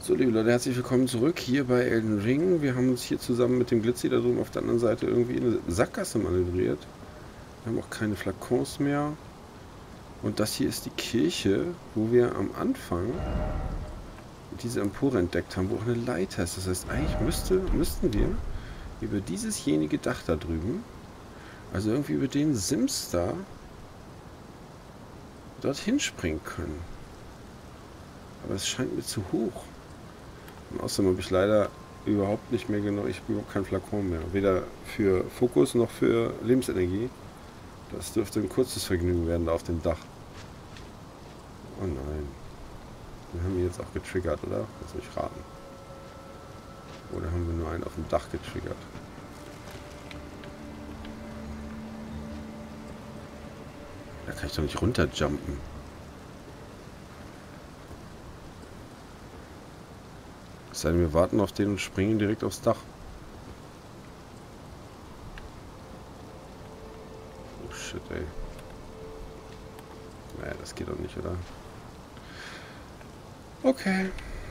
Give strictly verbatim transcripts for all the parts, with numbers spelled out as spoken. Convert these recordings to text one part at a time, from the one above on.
So, liebe Leute, herzlich willkommen zurück hier bei Elden Ring. Wir haben uns hier zusammen mit dem Glitzy da drüben auf der anderen Seite irgendwie in eine Sackgasse manövriert. Wir haben auch keine Flakons mehr. Und das hier ist die Kirche, wo wir am Anfang diese Empore entdeckt haben, wo auch eine Leiter ist. Das heißt, eigentlich müsste, müssten wir über diesesjenige Dach da drüben, also irgendwie über den Sims da, dorthin springen können. Aber es scheint mir zu hoch. Und außerdem habe ich leider überhaupt nicht mehr genau, ich habe überhaupt keinen Flakon mehr. Weder für Fokus noch für Lebensenergie. Das dürfte ein kurzes Vergnügen werden da auf dem Dach. Oh nein. Wir haben ihn jetzt auch getriggert, oder? Lass mich raten. Oder haben wir nur einen auf dem Dach getriggert? Da kann ich doch nicht runterjumpen. Es sei denn, wir warten auf den und springen direkt aufs Dach. Oh shit, ey. Naja, das geht doch nicht, oder? Okay.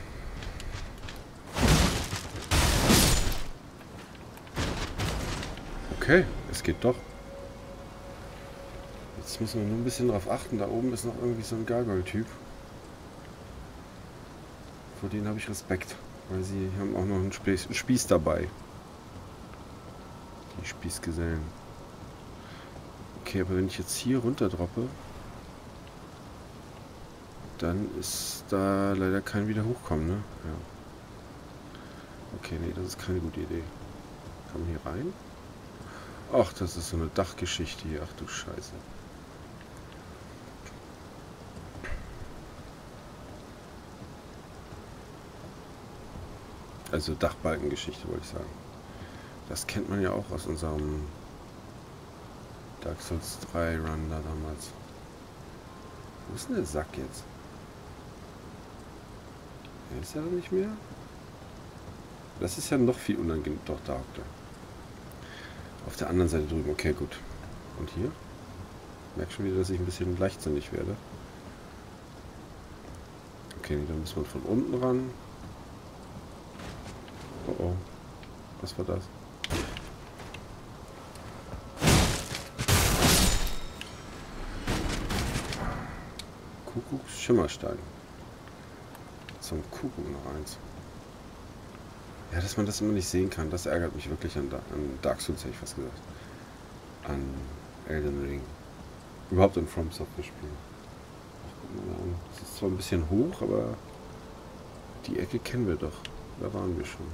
Okay, es geht doch. Jetzt müssen wir nur ein bisschen darauf achten. Da oben ist noch irgendwie so ein Gargoyle-Typ. Vor denen habe ich Respekt. Weil sie haben auch noch einen Spieß, einen Spieß dabei. Die Spießgesellen. Okay, aber wenn ich jetzt hier runter droppe, dann ist da leider kein wieder hochkommen, ne? Ja. Okay, nee, das ist keine gute Idee. Kann man hier rein? Ach, das ist so eine Dachgeschichte hier. Ach du Scheiße. Also Dachbalkengeschichte, wollte ich sagen. Das kennt man ja auch aus unserem Dark Souls drei Run da damals. Wo ist denn der Sack jetzt? Er ist ja doch nicht mehr. Das ist ja noch viel unangenehm. Doch, da hockt er. Auf der anderen Seite drüben. Okay, gut. Und hier? Ich merke schon wieder, dass ich ein bisschen leichtsinnig werde. Okay, dann muss man von unten ran. Oh oh. Was war das? Kuckucks Schimmerstein. Zum Kuckuck noch eins. Ja, dass man das immer nicht sehen kann, das ärgert mich wirklich an, an Dark Souls, hätte ich fast gesagt. An Elden Ring. Überhaupt in From Software Spielen. Das ist zwar ein bisschen hoch, aber die Ecke kennen wir doch. Da waren wir schon.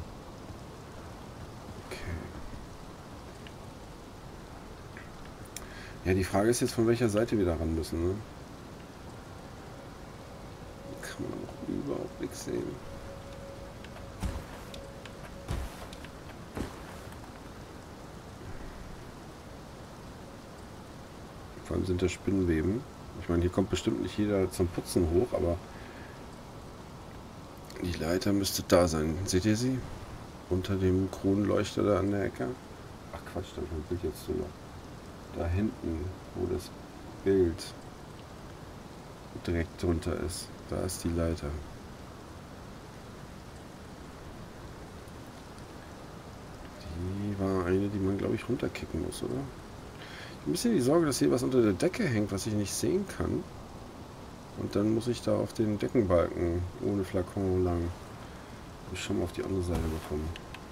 Okay. Ja, die Frage ist jetzt, von welcher Seite wir da ran müssen, ne? Da kann man auch überhaupt nichts sehen. Vor allem sind da Spinnenweben. Ich meine, hier kommt bestimmt nicht jeder zum Putzen hoch, aber die Leiter müsste da sein. Seht ihr sie? Unter dem Kronleuchter da an der Ecke. Ach Quatsch, da ist ein Bild jetzt drüber. Da hinten, wo das Bild direkt drunter ist. Da ist die Leiter. Die war eine, die man, glaube ich, runterkicken muss, oder? Ein bisschen die Sorge, dass hier was unter der Decke hängt, was ich nicht sehen kann. Und dann muss ich da auf den Deckenbalken ohne Flakon lang. Habe ich schon mal auf die andere Seite bekommen.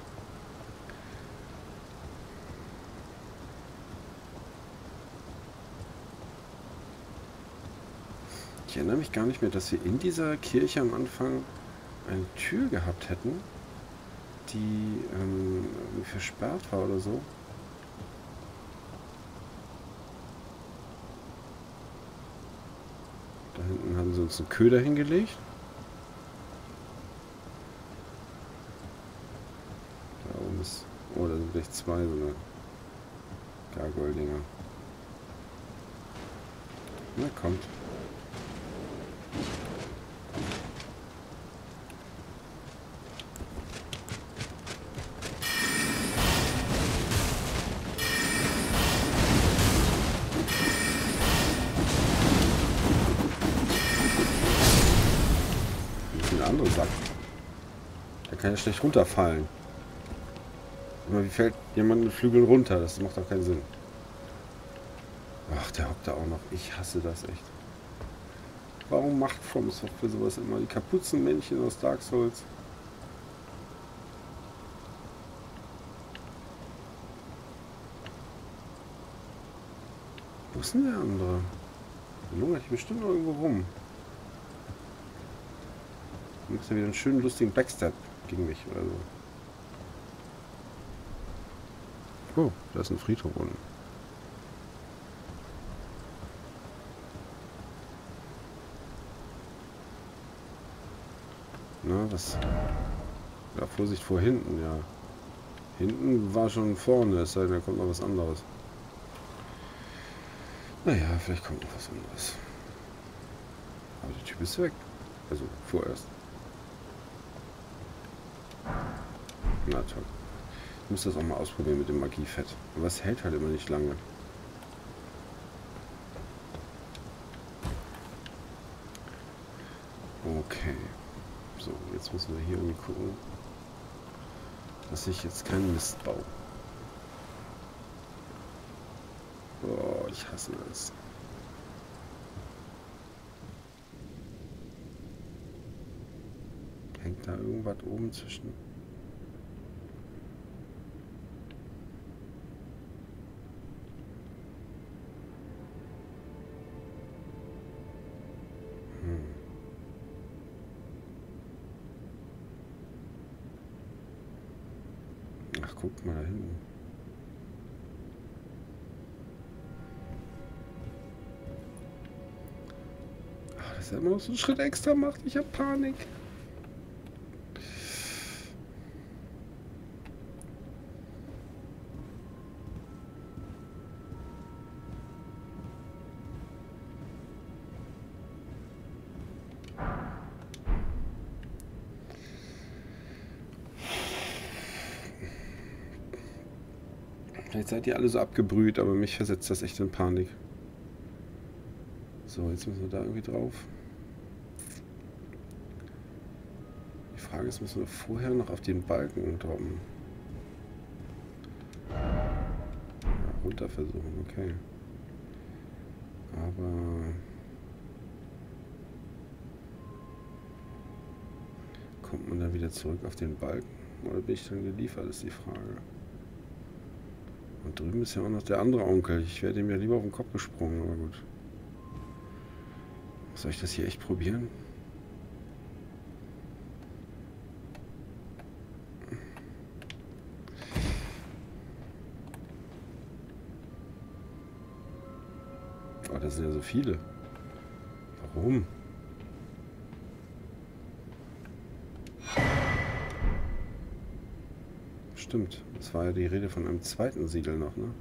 Ich erinnere mich gar nicht mehr, dass wir in dieser Kirche am Anfang eine Tür gehabt hätten, die ähm, irgendwie versperrt war oder so. Da hinten haben sie uns einen Köder hingelegt. Da oben ist... Oh, da sind gleich zwei so eine Gargoyle-Dinger. Na, kommt. Ein anderer Sack. Der kann ja schlecht runterfallen. Immer wie fällt jemand mit Flügeln runter? Das macht doch keinen Sinn. Ach, der hockt da auch noch. Ich hasse das echt. Warum macht From Software sowas immer? Die Kapuzenmännchen aus Dark Souls. Wo ist denn der andere? Der lungert hier bestimmt noch irgendwo rum. Du machst ja wieder einen schönen, lustigen Backstab gegen mich oder so. Oh, da ist ein Friedhof unten. Na, was? Ja, Vorsicht vor hinten, ja. Hinten war schon vorne, es sei denn, da kommt noch was anderes. Naja, vielleicht kommt noch was anderes. Aber der Typ ist weg. Also vorerst. Na toll. Ich muss das auch mal ausprobieren mit dem Magiefett. Aber es hält halt immer nicht lange. Okay. So, jetzt müssen wir hier irgendwie gucken, dass ich jetzt keinen Mist baue. Oh, ich hasse das. Hängt da irgendwas oben zwischen? Hm. Ach, guck mal da hinten. Ach, dass er immer noch so einen Schritt extra macht. Ich hab Panik. Jetzt seid ihr alle so abgebrüht, aber mich versetzt das echt in Panik. So, jetzt müssen wir da irgendwie drauf. Die Frage ist, müssen wir vorher noch auf den Balken droppen? Ja, runter versuchen, okay. Aber... kommt man dann wieder zurück auf den Balken? Oder bin ich dann geliefert, ist die Frage. Und drüben ist ja auch noch der andere Onkel. Ich wäre dem ja lieber auf den Kopf gesprungen, aber gut. Soll ich das hier echt probieren? Oh, das sind ja so viele. Warum? Stimmt, das war ja die Rede von einem zweiten Siegel noch, ne?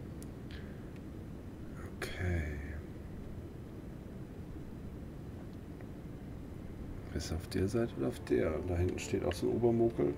Okay. Besser auf der Seite oder auf der? Da hinten steht auch so ein Obermokel.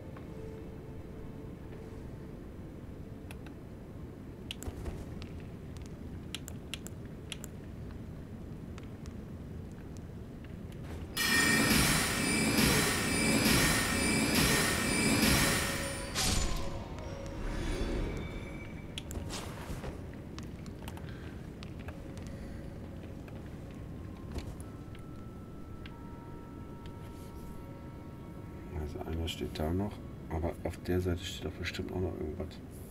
Einer steht da noch, aber auf der Seite steht doch bestimmt auch noch irgendwas.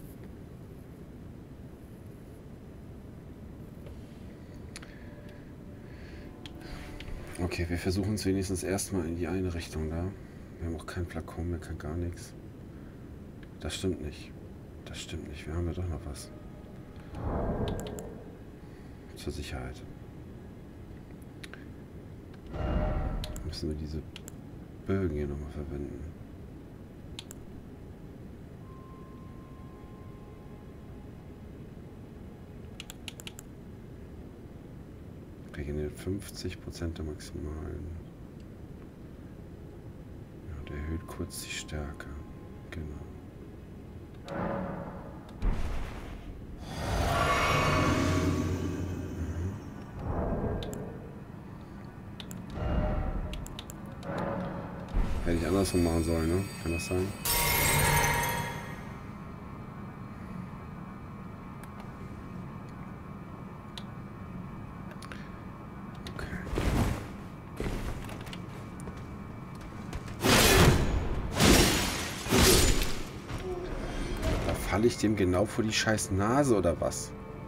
Okay, wir versuchen es wenigstens erstmal in die eine Richtung da. Wir haben auch kein Flakon mehr, kein gar nichts. Das stimmt nicht. Das stimmt nicht. Wir haben ja doch noch was. Zur Sicherheit. Müssen wir diese Bögen hier nochmal verwenden. Regeneriert fünfzig Prozent der maximalen. Ja, und erhöht kurz die Stärke. Genau. Hätte ich andersrum machen sollen, ne? Kann das sein? Okay. Da falle ich dem genau vor die scheiß Nase oder was?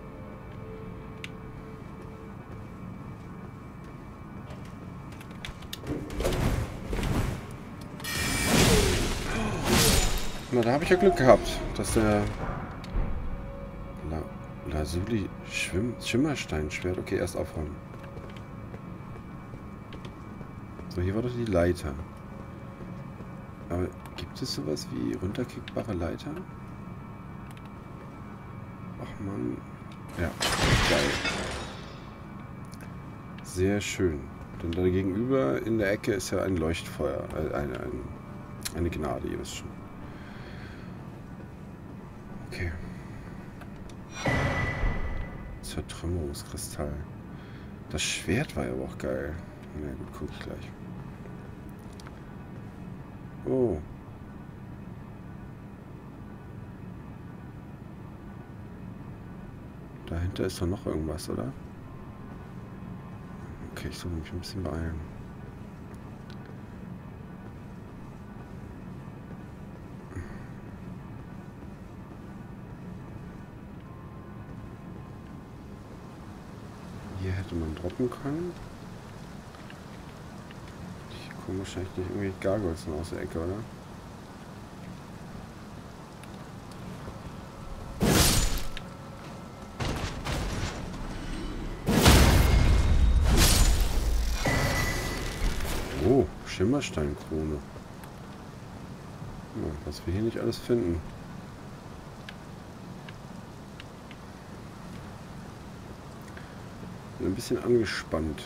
Na, da habe ich ja Glück gehabt, dass der La Lasuli Schwimm Schimmersteinschwert. Okay, erst aufräumen. So, hier war doch die Leiter. Aber gibt es sowas wie runterkickbare Leiter? Ach man. Ja, geil. Sehr schön. Denn da gegenüber in der Ecke ist ja ein Leuchtfeuer. Äh, eine, ein, eine Gnade, ihr wisst schon. Okay. Zertrümmerungskristall. Das Schwert war ja aber auch geil. Na gut, guck ich gleich. Oh. Dahinter ist doch noch irgendwas, oder? Okay, ich soll mich ein bisschen beeilen. Hier hätte man droppen können. Hier kommen wahrscheinlich nicht irgendwie Gargoyles aus der Ecke, oder? Oh, Schimmersteinkrone. Ja, was wir hier nicht alles finden. Bin ein bisschen angespannt.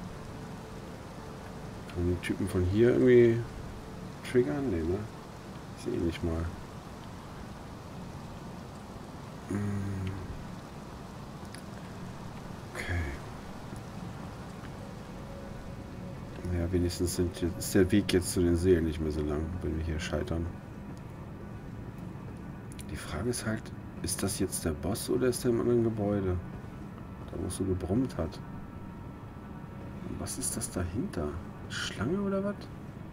Kann die Typen von hier irgendwie triggern? Nee, ne? Ich sehe ihn nicht mal. Okay. Ja, wenigstens sind, ist der Weg jetzt zu den Seelen nicht mehr so lang, wenn wir hier scheitern. Die Frage ist halt, ist das jetzt der Boss oder ist der im anderen Gebäude? Da, wo es so gebrummt hat. Und was ist das dahinter? Schlange oder was?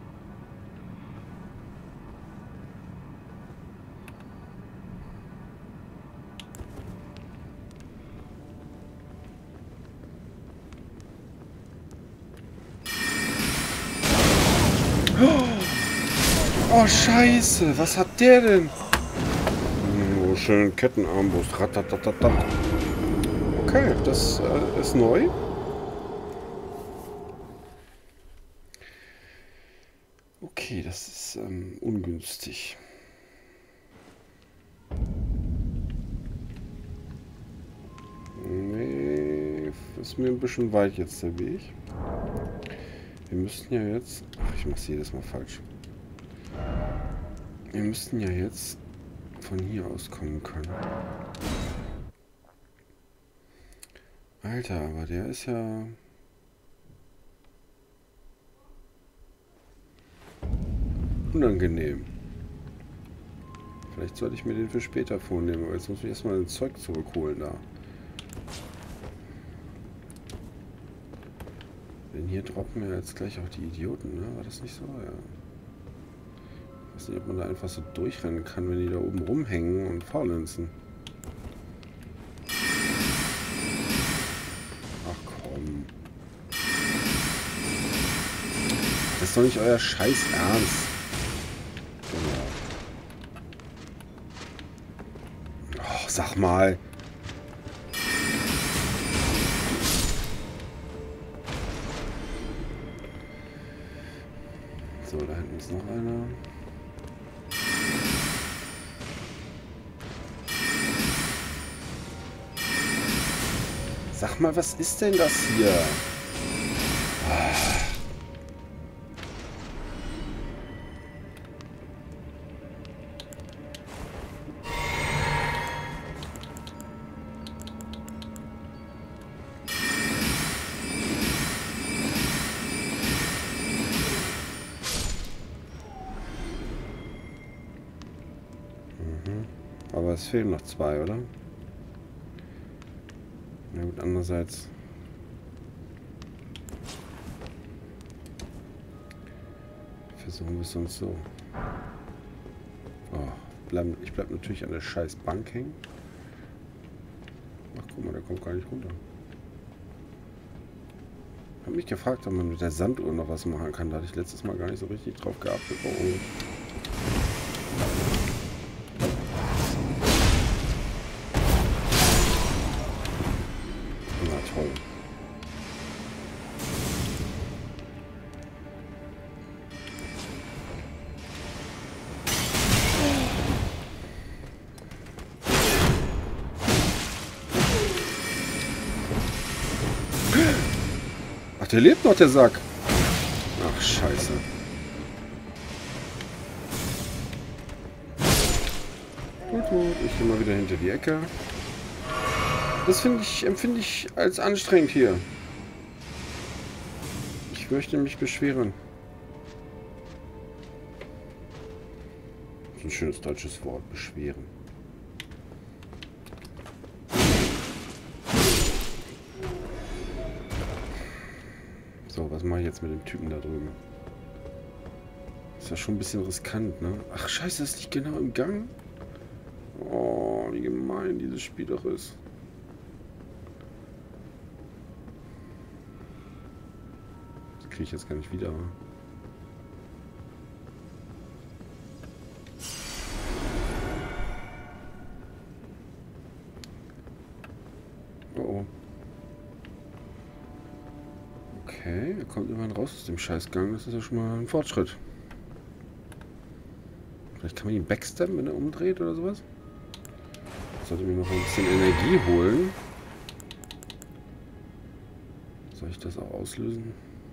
Oh, Scheiße. Was hat der denn? Oh, schön Kettenarmbrust. Ratatatatat. Okay, das äh, ist neu. Okay, das ist ähm, ungünstig. Nee, ist mir ein bisschen weit jetzt der Weg. Wir müssten ja jetzt... Ach, ich mach's jedes Mal falsch. Wir müssten ja jetzt von hier aus kommen können. Alter, aber der ist ja... unangenehm. Vielleicht sollte ich mir den für später vornehmen, aber jetzt muss ich erstmal ein Zeug zurückholen da. Denn hier droppen ja jetzt gleich auch die Idioten, ne? War das nicht so? Ja. Ich weiß nicht, ob man da einfach so durchrennen kann, wenn die da oben rumhängen und faulenzen. Ach komm. Das ist doch nicht euer Scheiß Ernst. Genau. Oh, sag mal. So, da hinten ist noch einer. Sag mal, was ist denn das hier? Ah. Mhm. Aber es fehlen noch zwei, oder? Na gut, andererseits... Versuchen wir es sonst so. Oh, bleib, ich bleib natürlich an der scheiß Bank hängen. Ach, guck mal, der kommt gar nicht runter. Ich habe mich gefragt, ob man mit der Sanduhr noch was machen kann. Da hatte ich letztes Mal gar nicht so richtig drauf geachtet. Oh, oh. Na toll. Ach, der lebt noch, der Sack. Ach, scheiße. Gut, gut. Ich gehe mal wieder hinter die Ecke. Das finde ich, empfinde ich als anstrengend hier. Ich möchte mich beschweren. Das ist ein schönes deutsches Wort, beschweren. So, was mache ich jetzt mit dem Typen da drüben? Ist ja schon ein bisschen riskant, ne? Ach, scheiße, das liegt genau im Gang. Oh, wie gemein dieses Spiel doch ist. Das kriege ich jetzt gar nicht wieder. Oh, oh. Okay, er kommt immerhin raus aus dem Scheißgang. Das ist ja schon mal ein Fortschritt. Vielleicht kann man ihn backstabben, wenn er umdreht oder sowas. Ich sollte mir noch ein bisschen Energie holen. Soll ich das auch auslösen?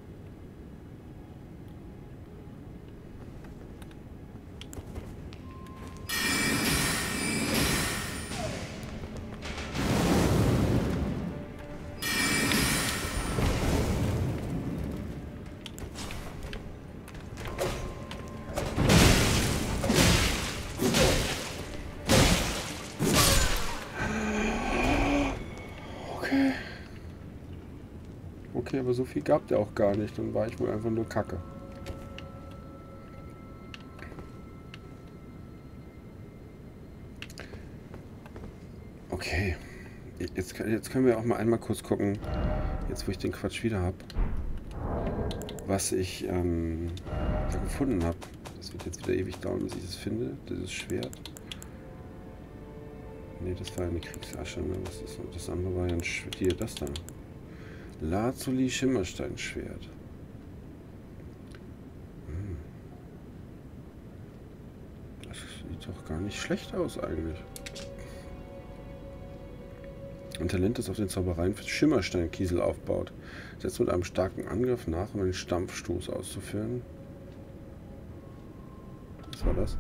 Okay, aber so viel gab der auch gar nicht. Dann war ich wohl einfach nur Kacke. Okay. Jetzt, jetzt können wir auch mal einmal kurz gucken, jetzt wo ich den Quatsch wieder habe, was ich ähm, da gefunden habe. Das wird jetzt wieder ewig dauern, bis ich das finde. Dieses Schwert. Ne, das war eine Kriegsasche. Ne? Das, ist, das andere war ja ein Schwert. Hier, das da. Lazuli Schimmersteinschwert. Hm. Das sieht doch gar nicht schlecht aus eigentlich. Ein Talent, das auf den Zaubereien für Schimmersteinkiesel aufbaut. Setzt mit einem starken Angriff nach, um einen Stampfstoß auszuführen. Was war das?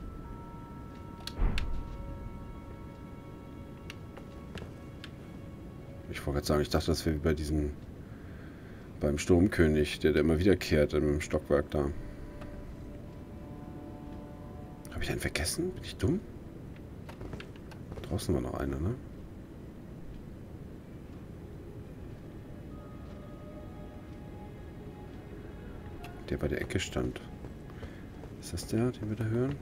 Ich wollte gerade sagen, ich dachte, das wäre wie bei diesem, beim Sturmkönig, der, der immer wiederkehrt im Stockwerk da. Habe ich einen vergessen? Bin ich dumm? Draußen war noch einer, ne? Der bei der Ecke stand. Ist das der, den wir da hören?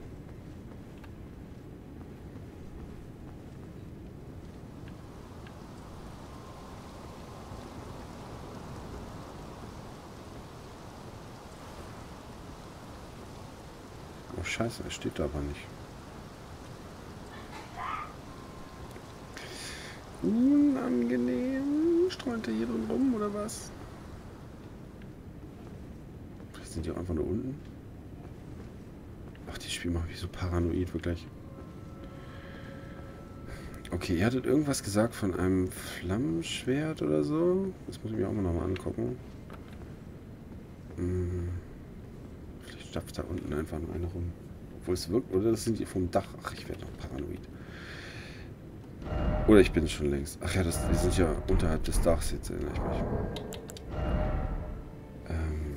Oh scheiße, er steht da aber nicht. Unangenehm. Streunt er hier drin rum oder was? Vielleicht sind die auch einfach nur unten. Ach, das Spiel macht mich so paranoid, wirklich. Okay, ihr hattet irgendwas gesagt von einem Flammenschwert oder so. Das muss ich mir auch mal nochmal angucken. Hm. Vielleicht stapft da unten einfach nur einer rum. Obwohl es wirkt, oder das sind die vom Dach. Ach, ich werde noch paranoid. Oder ich bin es schon längst. Ach ja, das, wir sind ja unterhalb des Dachs, jetzt erinnere ich mich. Ähm,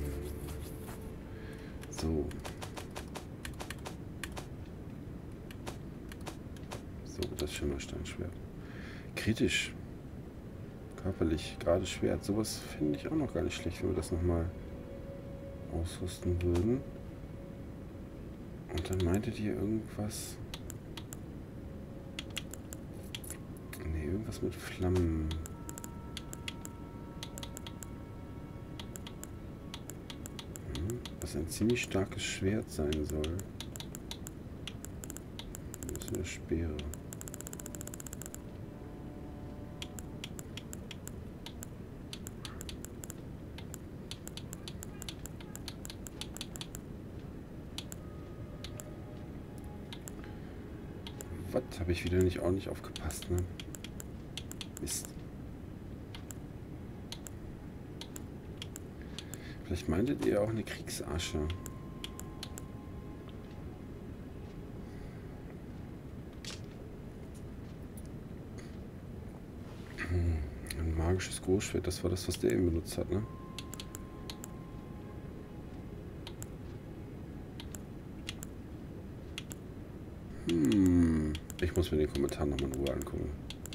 so. Das Schimmersteinschwert. Kritisch. Körperlich, gerade Schwert. Sowas finde ich auch noch gar nicht schlecht, wenn wir das nochmal ausrüsten würden. Und dann meintet ihr irgendwas... Ne, irgendwas mit Flammen. Hm, was ein ziemlich starkes Schwert sein soll. Das ist eine Speere. Was? Habe ich wieder nicht ordentlich aufgepasst, ne? Mist. Vielleicht meintet ihr auch eine Kriegsasche. Ein magisches Großschwert, das war das, was der eben benutzt hat, ne? Hm. Ich muss mir den Kommentar nochmal in Ruhe angucken.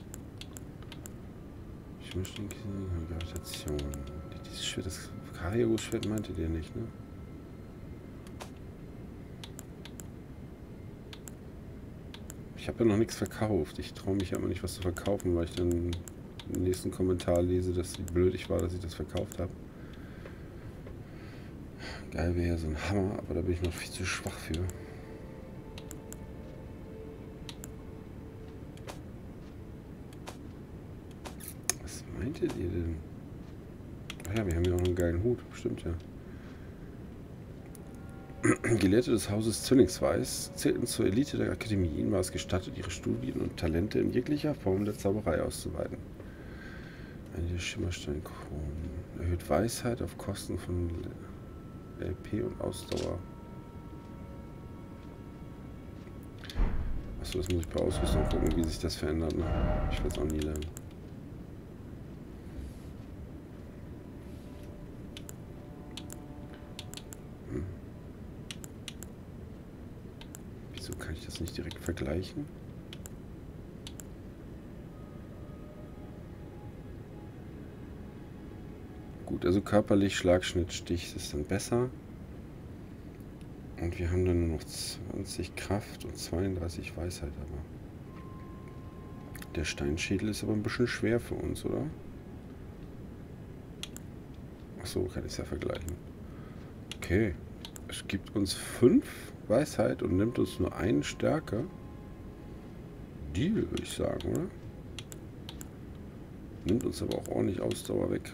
Ich möchte den Gravitation. Dieses Schwert, das Kario-Schwert meinte der nicht, ne? Ich habe ja noch nichts verkauft. Ich traue mich ja immer nicht, was zu verkaufen, weil ich dann im nächsten Kommentar lese, dass wie blöd ich war, dass ich das verkauft habe. Geil wäre ja so ein Hammer, aber da bin ich noch viel zu schwach für. Was meintet ihr denn? Ach ja, wir haben ja auch einen geilen Hut. Stimmt ja. Gelehrte des Hauses Zwillingsweiß zählten zur Elite der Akademie. Ihnen war es gestattet, ihre Studien und Talente in jeglicher Form der Zauberei auszuweiten. Eine Schimmersteinkronen. Erhöht Weisheit auf Kosten von L P und Ausdauer. Achso, das muss ich bei Ausrüstung gucken, wie sich das verändert. Ne? Ich will es auch nie lernen. Hm. Wieso kann ich das nicht direkt vergleichen? Gut, also körperlich Schlagschnitt, Stich ist dann besser. Und wir haben dann nur noch zwanzig Kraft und zweiunddreißig Weisheit, aber der Steinschädel ist aber ein bisschen schwer für uns, oder? Achso, kann ich es ja vergleichen. Okay, es gibt uns fünf Weisheit und nimmt uns nur eine Stärke. Deal, würde ich sagen, oder? Nimmt uns aber auch ordentlich Ausdauer weg.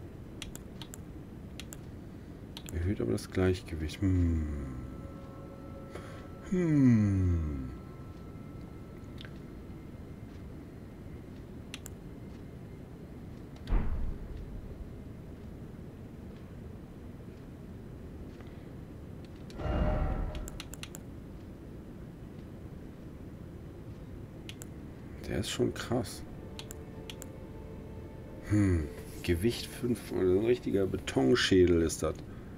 Erhöht aber das Gleichgewicht. Hm. Hm. Der ist schon krass. Hm. Gewicht fünf. Also ein richtiger Betonschädel ist das.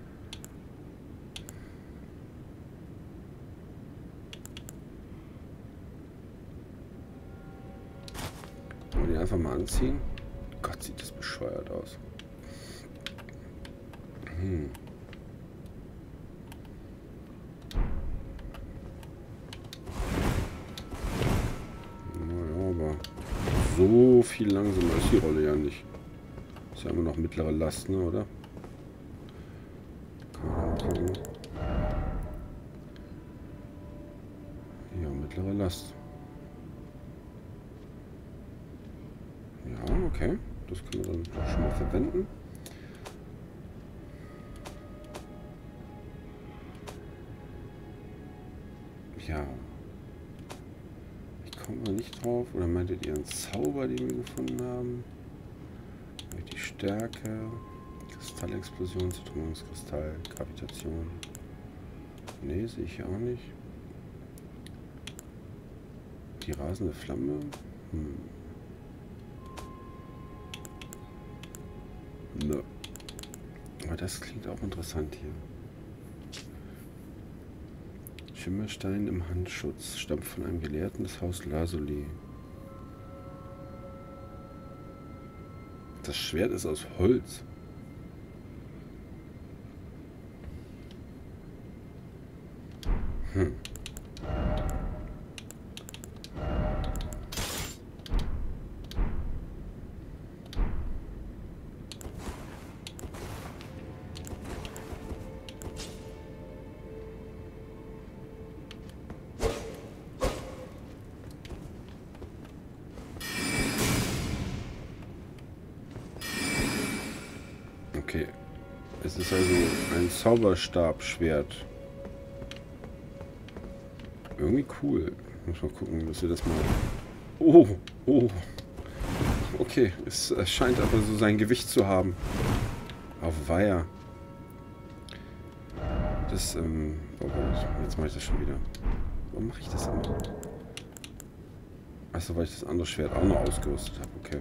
Einfach mal anziehen. Gott, sieht das bescheuert aus. Hm. Naja, aber so viel langsamer ist die Rolle ja nicht. Ist ja immer noch mittlere Last, ne, oder? Kann man mal gucken. Ja, mittlere Last. Ja, okay. Das können wir dann auch schon mal verwenden. Ja. Ich komme mal nicht drauf. Oder meintet ihr einen Zauber, den wir gefunden haben? Die Stärke, Kristallexplosion, Zertrümmerungskristall, Gravitation. Ne, sehe ich hier auch nicht. Die rasende Flamme. Hm. Nö. Aber das klingt auch interessant hier. Schimmerstein im Handschutz. Stammt von einem Gelehrten des Haus Lasoli. Das Schwert ist aus Holz. Hm. Okay. Es ist also ein Zauberstabschwert. Irgendwie cool. Muss mal gucken, dass wir das mal... Oh, oh. Okay, es, es scheint aber so sein Gewicht zu haben. Auf Weiher. Das, ähm... Oh Gott, jetzt mache ich das schon wieder. Warum mache ich das immer? Achso, weil ich das andere Schwert auch noch ausgerüstet habe. Okay.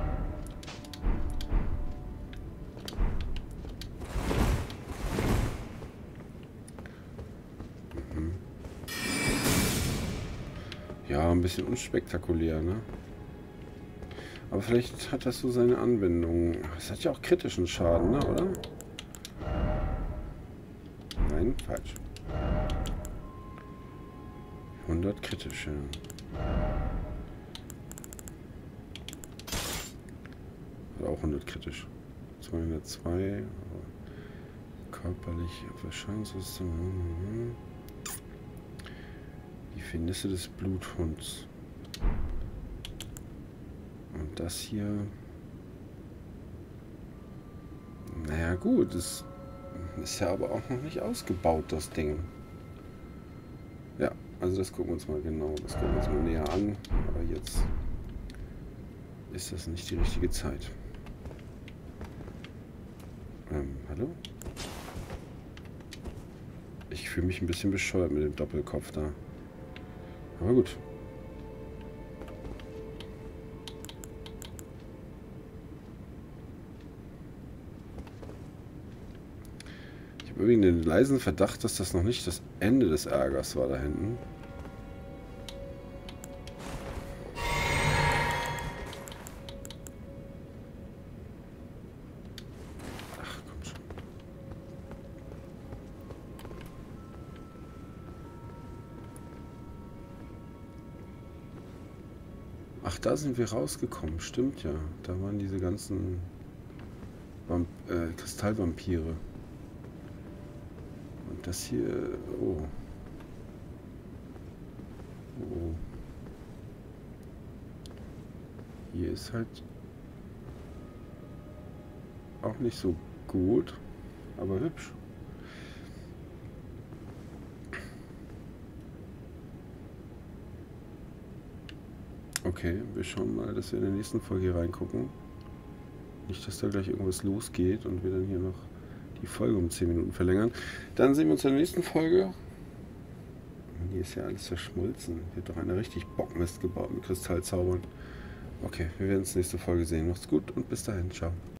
Ja, ein bisschen unspektakulär, ne? Aber vielleicht hat das so seine Anwendung. Es hat ja auch kritischen Schaden, ne, oder? Nein, falsch. hundert kritische. Hat auch hundert kritisch. zweihundertzwei. Körperlich auf Erscheinungsliste. Mhm. Die Finesse des Bluthunds. Und das hier... Naja gut, das ist ja aber auch noch nicht ausgebaut, das Ding. Ja, also das gucken wir uns mal genau, das gucken wir uns mal näher an. Aber jetzt ist das nicht die richtige Zeit. Ähm, hallo? Ich fühle mich ein bisschen bescheuert mit dem Doppelkopf da. Aber gut. Ich habe irgendwie den leisen Verdacht, dass das noch nicht das Ende des Ärgers war da hinten. Ach, komm schon. Ach, da sind wir rausgekommen. Stimmt ja. Da waren diese ganzen Vamp äh, Kristallvampire. Und das hier... Oh. Oh. Hier ist halt auch nicht so gut, aber hübsch. Okay, wir schauen mal, dass wir in der nächsten Folge reingucken. Nicht, dass da gleich irgendwas losgeht und wir dann hier noch die Folge um zehn Minuten verlängern. Dann sehen wir uns in der nächsten Folge. Hier ist ja alles verschmolzen. Hier hat doch einer richtig Bockmist gebaut mit Kristallzaubern. Okay, wir werden uns nächste Folge sehen. Macht's gut und bis dahin. Ciao.